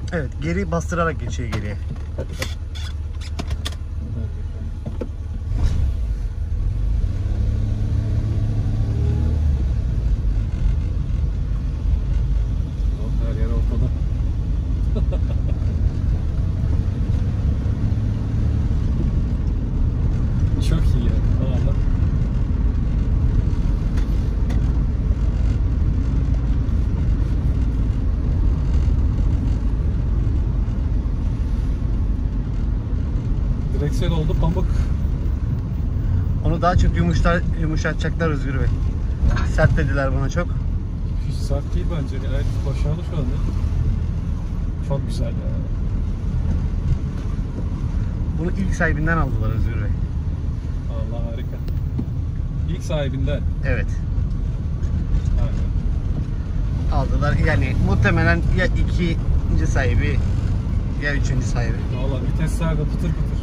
Evet, geri bastırarak geçiyor geriye. Her yer ortada. Çok iyi ya. Valla. Direksiyon oldu pamuk. Onu daha çok yumuşatacaklar Özgür Bey. Sert dediler bana çok. Hiç sert değil bence. Gayet başarılı şu anda. Çok güzel ya. Bunu ilk sahibinden aldılar Özgür Bey. Allah harika. İlk sahibinden. Evet. Aynen. Aldılar. Yani muhtemelen ya ikinci sahibi ya üçüncü sahibi. Valla vitesler de pıtır pıtır.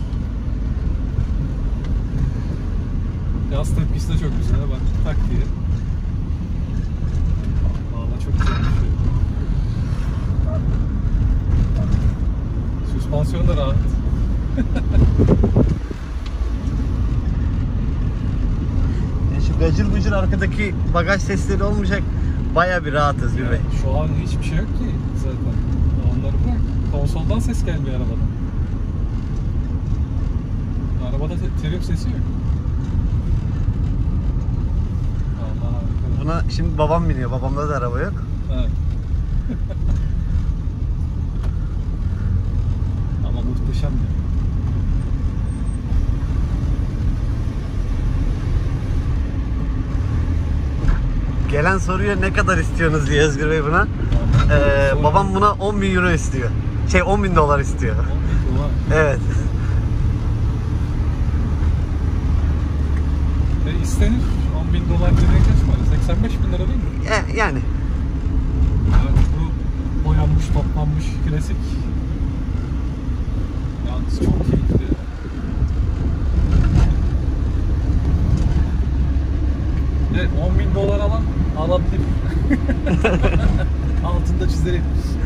Gaz tepkisi de çok güzel. Bak tak diye. Valla çok güzel bir şey. Süspansiyon da rahat. Şu gacır gucur arkadaki bagaj sesleri olmayacak. Baya bir rahat Özgür Bey. Şu an hiçbir şey yok ki zaten. Onları bırak. Konsoldan ses gelmiyor arabadan. Arabada trim sesi yok. Allah harika. Buna şimdi babam biniyor. Babamda da araba yok. Evet. Ama muhteşem ya. Gelen soruyor ne kadar istiyorsunuz diye Özgür Bey buna. Babam buna 10.000 euro istiyor. 10.000 dolar istiyor. 10.000 dolar. Evet. İstenir. 10.000 dolar dediğin kaç para? 85 bin lira değil mi? Yani. Yani bu boyanmış, toplanmış, klasik. Yalnız çok keyifli. Evet, 10.000 dolar alan alabilir. Altında çizelim.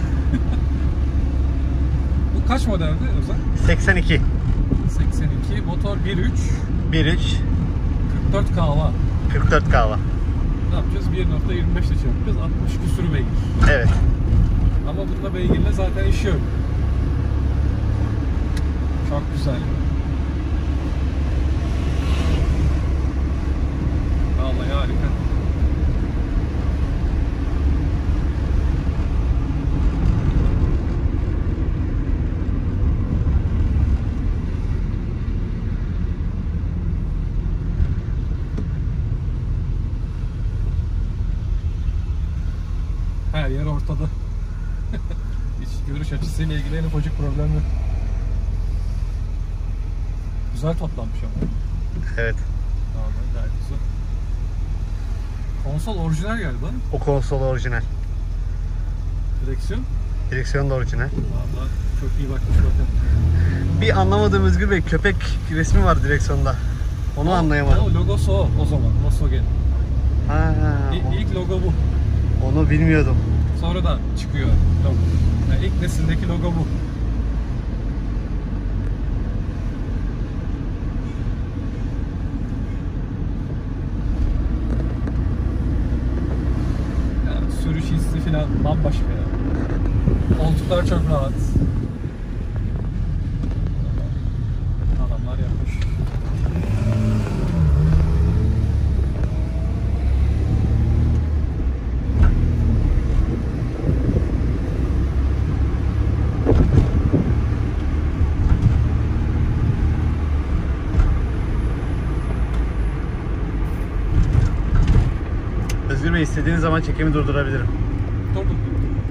Bu kaç modeldi Özel? 82. 82, motor 1.3, 1.3 44 kahva. 44 kahva. Ne yapacağız? 1.25 ile çarpacağız. 60 küsür beygir. Evet. Ama bunda beygirle zaten iş yok. Çok güzel. Vallahi harika. Her yer ortada. Hiç görüş açısıyla ilgili en ufacık problem yok. Güzel toplanmış ama. Evet. Vallahi gayet güzel. Konsol orijinal galiba. O konsol orijinal. Direksiyon. Direksiyon da orijinal. Vallahi çok iyi bakmış bakın. Bir anlamadığım Özgür Bey, köpek resmi var direksiyonda. Onu anlayamadım. O logosu o zaman. Volkswagen. Ha, İlk logo bu. onu bilmiyordum. Sonra da çıkıyor logo. Yani ilk nesildeki logo bu. Yani sürüş hissi falan bambaşka ya. Koltuklar çok rahat. Adamlar yapmış. Özgür Bey, istediğiniz zaman çekimi durdurabilirim.